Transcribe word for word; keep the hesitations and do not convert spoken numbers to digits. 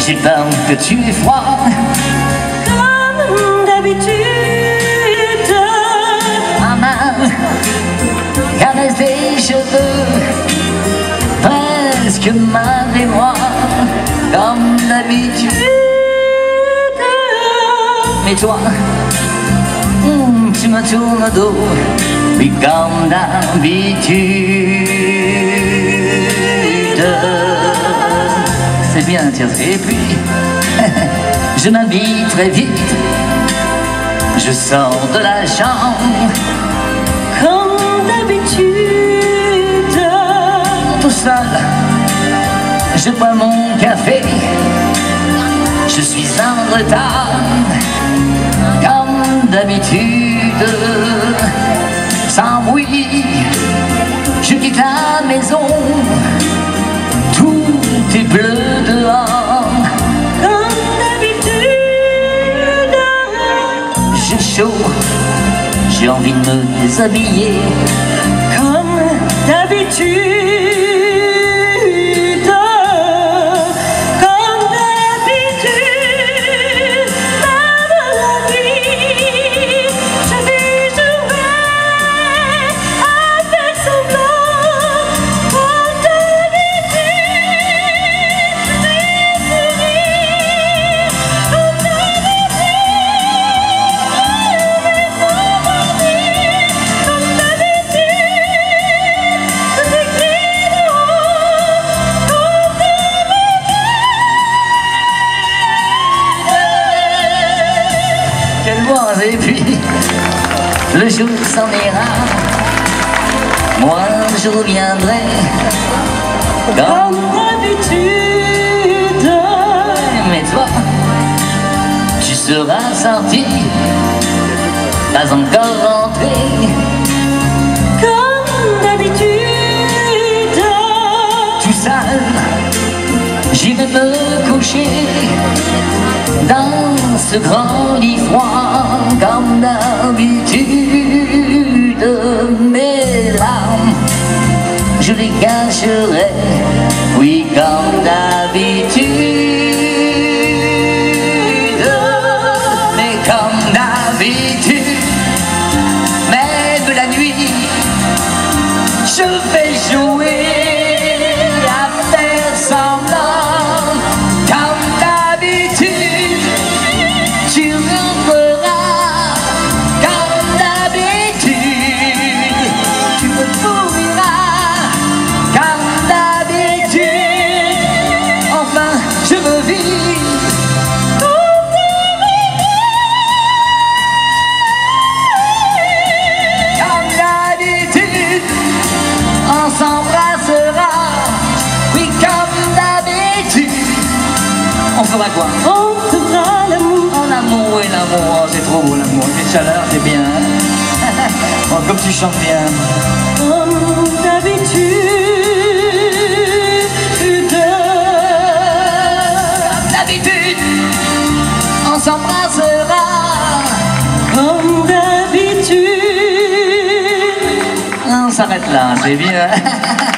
J'ai peur que tu aies froid. Comme d'habitude, Ma main caresse tes cheveux, presque ma mémoire. Comme d'habitude. Mais toi, mm, tu me tournes le dos. Oui, comme d'habitude. C'est bien, tiens. Et puis, je m'habille très vite. Je sors de la chambre. comme d'habitude, Tout seul, je bois mon café. Je suis en retard, comme d'habitude. Sans bruit, je quitte la maison. Tout est bleu dehors. comme d'habitude, J'ai chaud, j'ai envie de me déshabiller. comme d'habitude, comme d'habitude, même la nuit, je vais jouer avec semblant, comme d'habitude, je vais sourire, comme d'habitude, je vais s'endormir, comme d'habitude. Quelle voix, et puis le jour s'en ira. Moi je reviendrai comme Comme d'habitude, mais toi tu seras sorti, pas encore rentré. comme d'habitude, Tout seul, j'irai me coucher dans ce grand lit froid, comme d'habitude. Mes larmes, je les cacherai, oui, comme d'habitude. Mais comme d'habitude, même la nuit, je vais jouer à faire semblant. Comme d'habitude, tu rentreras. Comme d'habitude, tu me pourriras. Comme d'habitude, enfin je veux vivre. Comme d'habitude, on s'embrassera. Oui, comme d'habitude. On fera quoi? on fera l'amour, Oh, l'amour et l'amour, oh, c'est trop beau l'amour. Quelle chaleur, c'est bien. Oh, comme tu chantes bien. comme d'habitude, Comme d'habitude, on s'embrassera. comme d'habitude. On s'arrête là, c'est bien.